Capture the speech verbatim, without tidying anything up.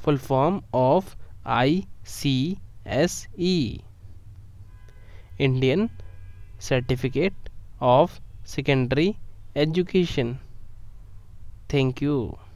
full form of I C S E, Indian Certificate of Secondary Education. Thank you.